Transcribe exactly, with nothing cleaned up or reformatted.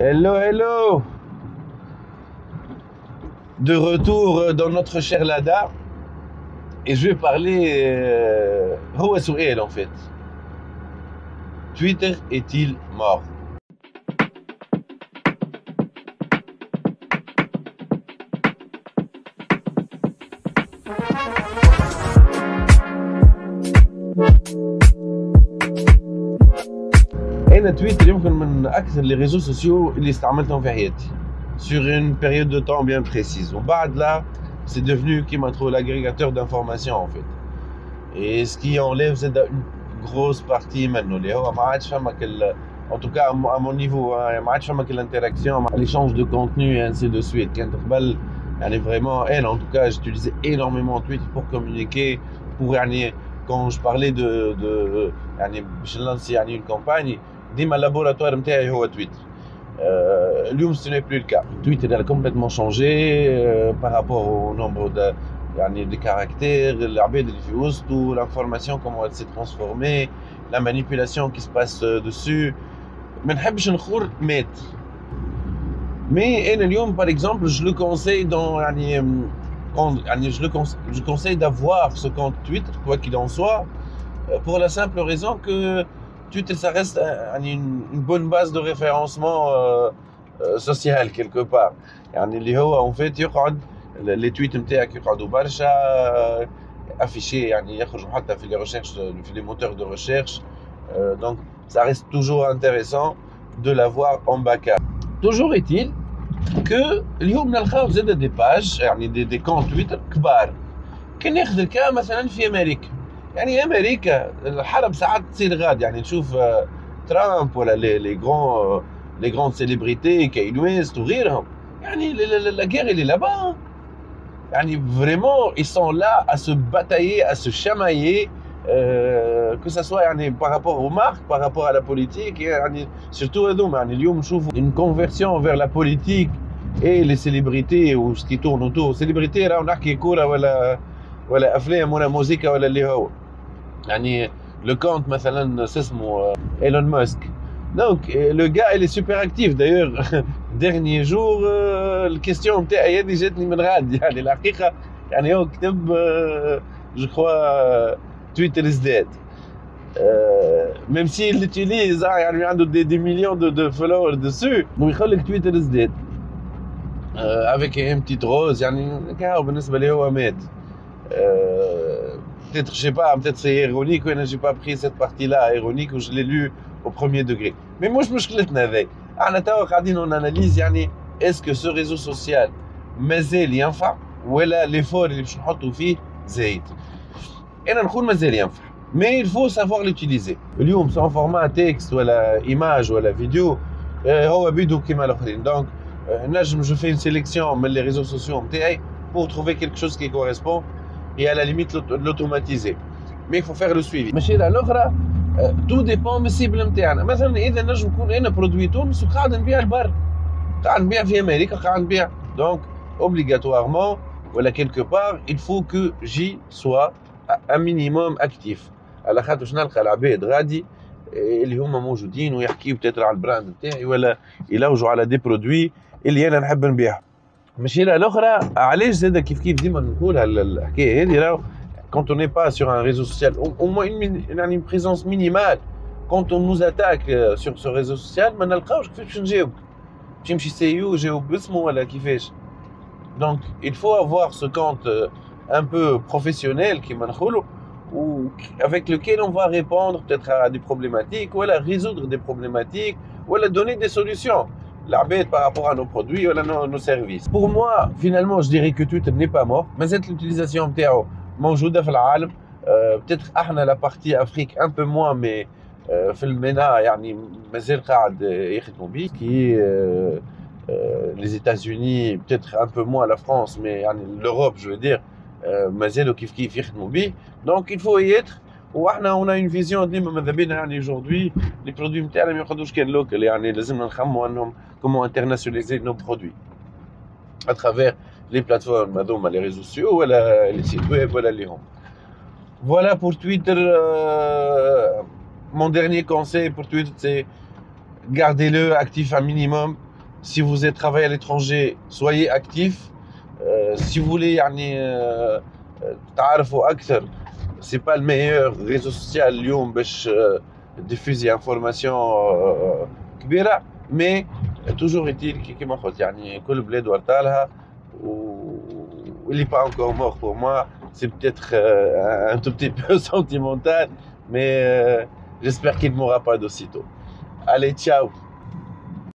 Hello, hello. De retour dans notre cher Lada. Et je vais parler... Euh, هو سؤال en fait. Twitter est-il mort? أنا تويتر يمكن من أكثر les réseaux sociaux اللي استعملتهم في حياتي sur une période de temps bien précise. وبعد là, c'est devenu qui m'a trouvé l'agrégateur d'informations en fait. Et ce qui enlève c'est une grosse partie maintenant. اللي هو ما عادش فما كل en tout cas à mon niveau ما عادش فما كل interaction, l'échange de contenu et ainsi de suite. كانت قبل يعني vraiment elle en tout cas j'utilisais énormément Twitter pour communiquer, pour يعني quand je parlais de de يعني باش نلانسي يعني une campagne ديما اللابوراتوار نتاعي هو تويتر. Euh, اليوم ce n'est plus le cas. Twitter a complètement changé euh, par rapport au nombre de يعني des caractères, العباد اللي في وسطو, l'information comment elle s'est transformée, la manipulation qui se passe dessus. ما نحبش نخور مات. Mais أنا اليوم par exemple je le conseille dans يعني quand يعني je le conseille, je conseille d'avoir ce compte Twitter quoi qu'il en soit, pour la simple raison que Twitter ça reste une, une bonne base de référencement euh, euh, social quelque part. يعني اللي هو en fait يقعد les tweets نتاعك يقعدوا برشا affichés يعني يخرجوا حتى في les recherches, في les moteurs de recherche. Euh, donc ça reste toujours intéressant de l'avoir en backup. Toujours est-il que اليوم نلقاو زاد des pages يعني des, des comptes Twitter كبار. كان ناخذ الكا مثلا في امريكا. يعني امريكا الحرب ساعات تصير غاد يعني نشوف ترامب ولا لي لي غران لي غران سيليبريتي كاين ويست وغيرهم. يعني لا guerre elle est là-bas. يعني vraiment ils sont là à se batailler, à se chamailler, euh, que ça soit يعني par rapport aux marques, par rapport à la politique, يعني surtout هذوما يعني اليوم نشوفوا une conversion vers la politique et les célébrités ou ce qui tourne autour. célébrités راهو نحكي كوره ولا ولا افلام ولا موسيقى ولا اللي هو يعني le compte مثلا اسمه Elon Musk. Donc le gars il est super actif d'ailleurs. dernier jour euh, الكيستيون نتاعي هذه جاتني من غاد يعني الحقيقه يعني هو كتب euh, je crois Twitter is dead. Euh, même s'il l'utilise يعني عنده des, des millions de, de followers dessus ويقول لك Twitter is dead euh, avec une petite rose يعني كاو بالنسبه لي هو مات. Euh, peut-être, je sais pas, peut-être c'est ironique, ou j'ai pas pris cette partie-là ironique, ou je l'ai lu au premier degré. Mais moi, je me suis dit, on analyse, yani, est-ce que ce réseau social, مازال ينفع, ولا l'effort اللي باش نحطوا فيه زايد. أنا نقول مازال ينفع, mais il faut savoir l'utiliser. اليوم سواء format texte ولا image ولا vidéo, هو بيدو كيما الآخرين. Donc, نجم je fais une sélection من les réseaux sociaux نتاعي pour trouver quelque chose qui correspond et à la limite l'automatiser. Mais il faut faire le suivi. ماشي على الاخرى tout dépend من السيبل نتاعنا. مثلا اذا نجم نكون انا برودوي تونس وقاعد نبيع البر، قاعد نبيع في امريكا، قاعد نبيع. Donc obligatoirement ولا quelque part il faut que j'y sois un minimum actif. على خاطر باش نلقى العباد غادي اللي هما موجودين ويحكيوا بتاتر على البراند نتاعي ولا يلوجوا على دي برودوي اللي انا نحب نبيعهم. ماشي على الاخرى علاش زاد كيف كيف ديما نقول الحكايه هذه راهو quand on n'est pas sur un réseau social au, au moins une, une, une présence minimale. Quand on nous attaque sur ce réseau social ما نلقاوش كيفاش باش نجاوب، باش نمشي سيو جاوب باسمه ولا كيفاش. donc il faut avoir ce compte un peu professionnel كيما نقولوا ou avec lequel on va répondre peut-être à des problématiques voilà résoudre des problématiques voilà donner des solutions l'abed par rapport à nos produits ou nos, nos services. Pour moi, finalement, je dirais que Twitter n'est pas mort, mais cette utilisation نتاعو موجودة في العالم. euh, peut-être احنا la partie Afrique un peu moins, mais euh, في المينا يعني مازال قاعد يخدموا بيه qui euh, euh, les États-Unis peut-être un peu moins la France, mais يعني l'Europe je veux dire euh, مازالوا كيف كيف يخدموا بيه. donc il faut y être. واحنا on a une vision ديما ماذا بينا يعني aujourd'hui les produits نتاعنا ما يقعدوش كان لوكال يعني لازمنا نخمموا انهم comment internationaliser nos produits à travers les plateformes هذوما les réseaux sociaux ولا les sites web ولا اللي هم. voilà pour Twitter. euh, mon dernier conseil pour Twitter c'est gardez-le actif un minimum. Si vous êtes travaillé à l'étranger, soyez actif. Euh, si vous voulez يعني euh, تعرفوا أكثر, c'est pas le meilleur réseau social اليوم باش diffuser information كبيرة, mais toujours est-il كيما قلت يعني كل بلاد ورطالها, il n'est pas encore mort pour moi. C'est peut-être euh, un tout petit peu sentimental, mais euh, j'espère qu'il ne mourra pas d'aussitôt. Allez, ciao!